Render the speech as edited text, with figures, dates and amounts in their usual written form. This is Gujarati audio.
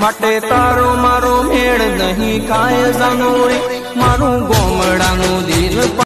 માટે તારો મારો મેળ નહીં ખાય જાનોરી મારું ગોમડાનું દિલ